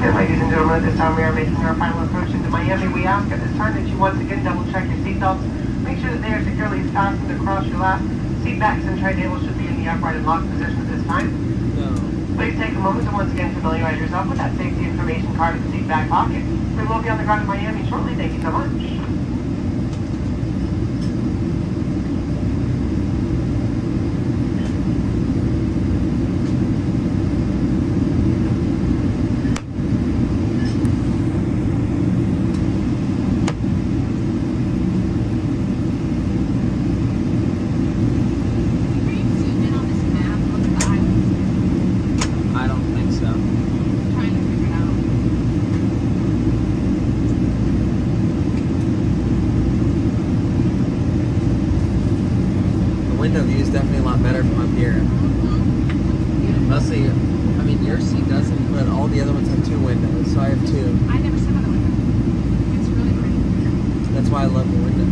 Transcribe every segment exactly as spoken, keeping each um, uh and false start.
And ladies and gentlemen, at this time we are making our final approach into Miami. We ask at this time that you once again double check your seatbelts. Make sure that they are securely fastened across your lap. Seat backs and tray tables should be in the upright and locked position at this time. No. Please take a moment to once again familiarize yourself with that safety information card in the seat back pocket. We will be on the ground in Miami shortly. Thank you so much. Window view is definitely a lot better from up here. Mostly, I mean, your seat doesn't, but all the other ones have two windows, so I have two. I never sit on the window. It's really pretty. That's why I love the window.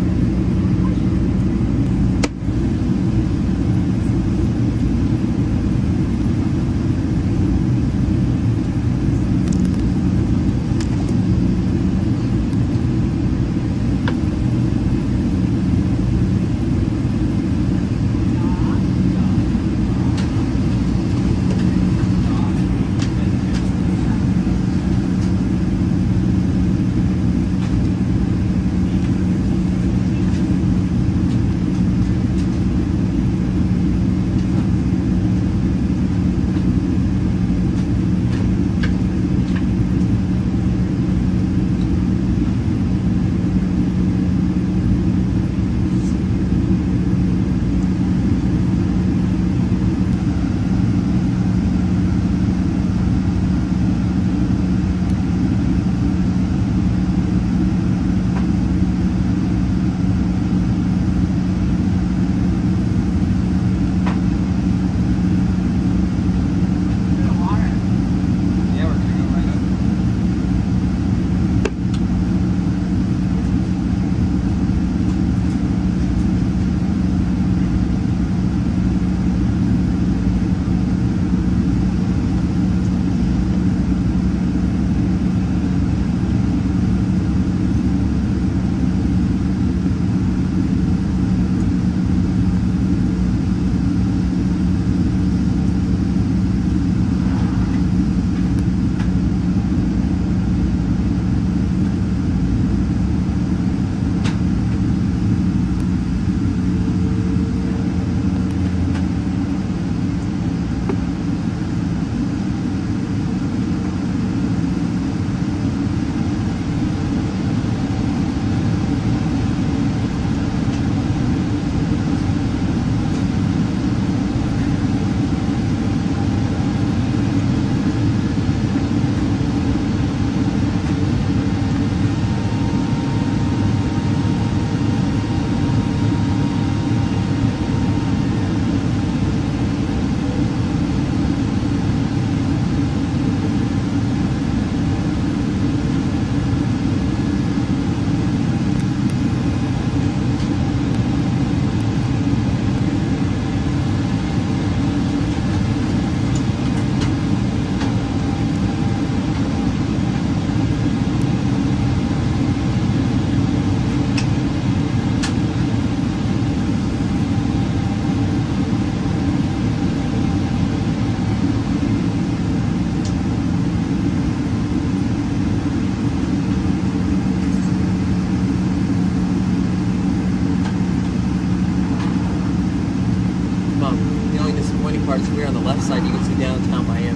Parts we're on the left side, you can see downtown Miami.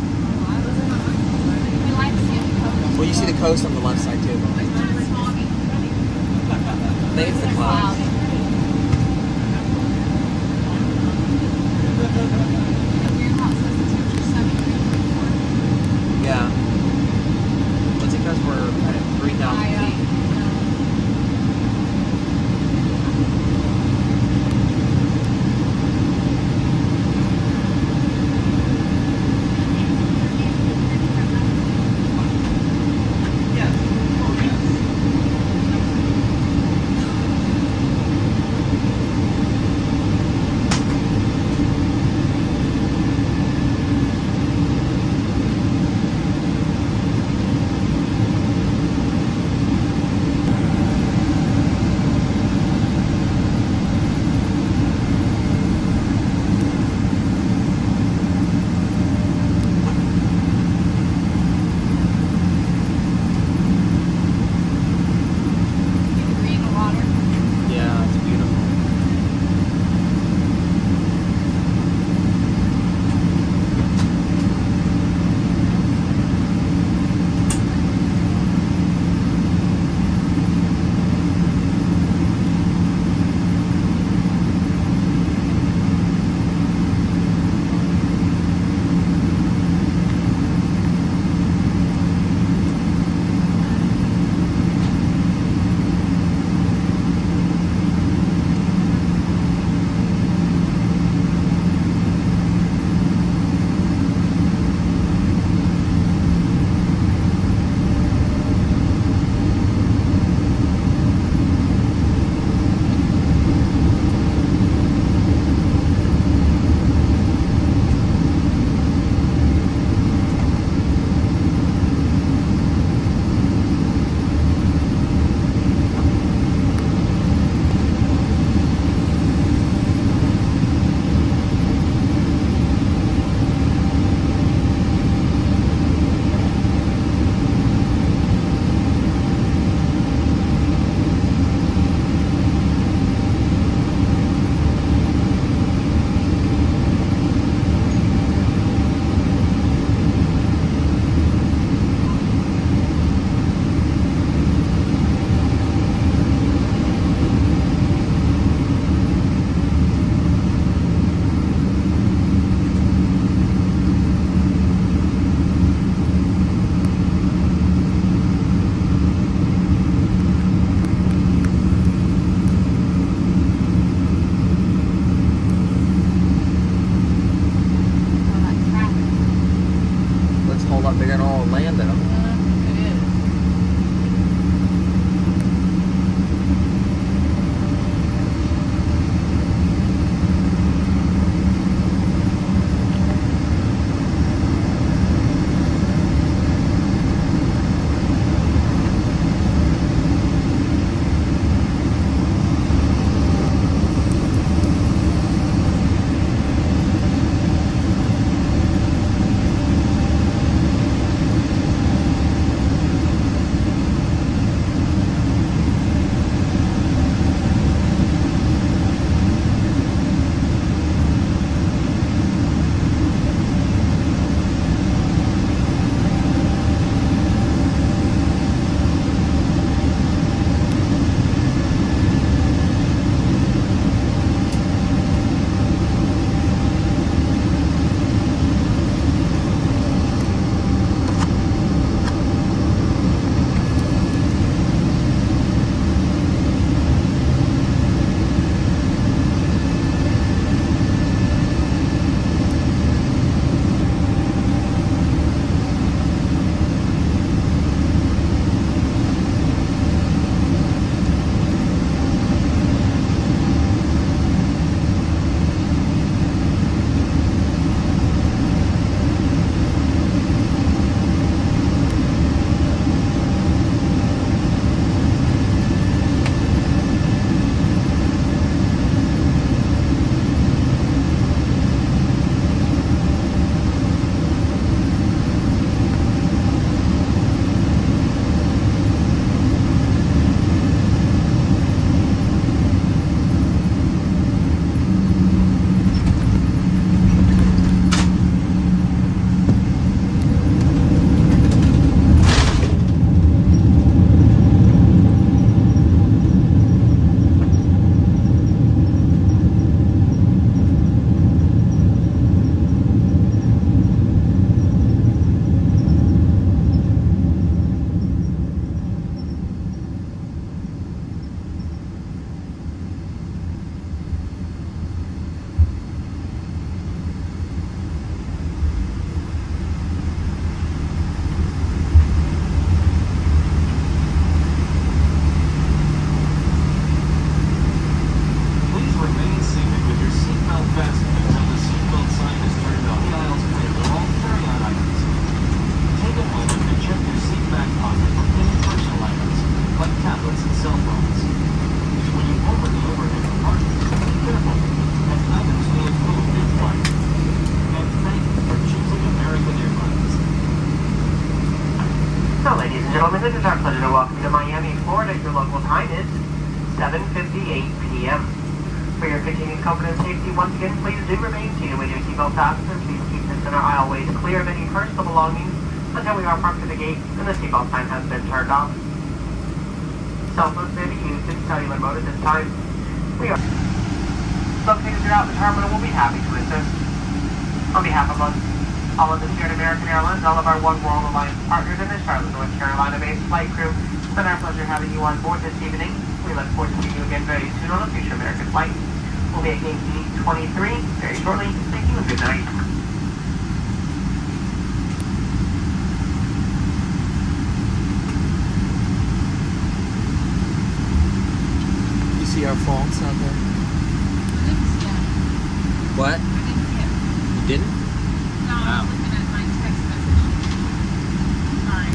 Well, you see the coast on the left side too. I think it's the clouds. Yeah. That's because we're at three thousand feet. a whole lot bigger than Orlando. Uh, it is. gentlemen, it is our pleasure to welcome you to Miami, Florida. Your local time is seven fifty-eight p m For your continued comfort and safety, once again, please do remain seated with your seatbelt fastened, and please keep the center aisleways clear of any personal belongings until we are parked at the gate and the seatbelt sign has been turned off. Cell phones may be used in cellular mode at this time. We are located throughout the terminal. We'll be happy to assist. On behalf of us, all of us here at American Airlines, all of our One World Alliance partners, and the Charlotte, North Carolina-based flight crew, it's been our pleasure having you on board this evening. We look forward to seeing you again very soon on a future American flight. We'll be at gate D twenty-three very shortly. Thank you and good night. You see our phones out there? I didn't see it. What? I didn't see it. You didn't? No, I was looking at my text message. Sorry.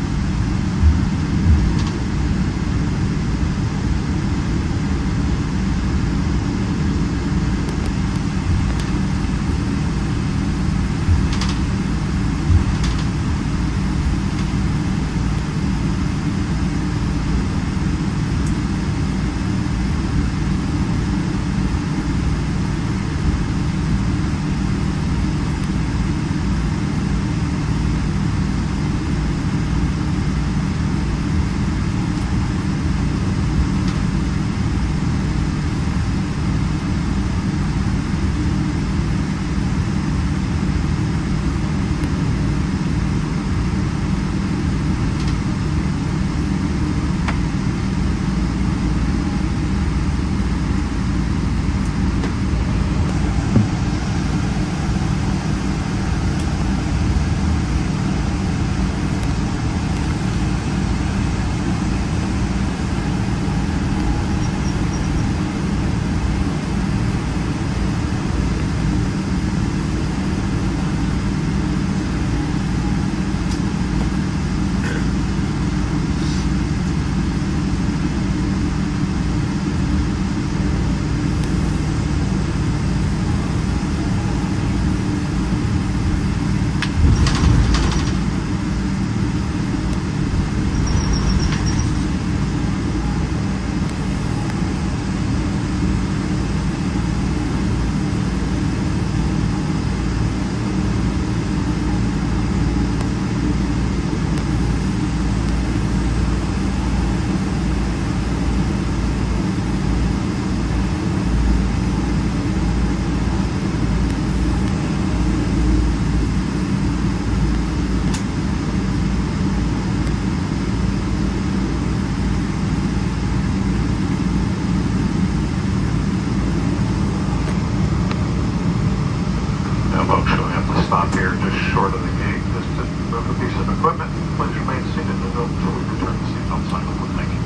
How about showing up to stop here just short of the gate, just to move a piece of equipment. Please remain seated until we return the seatbelt sign over. Thank you.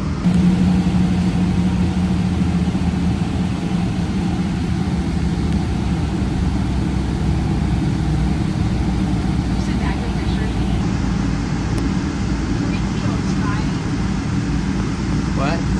Sit back with your shirt. Three kilos, right? What?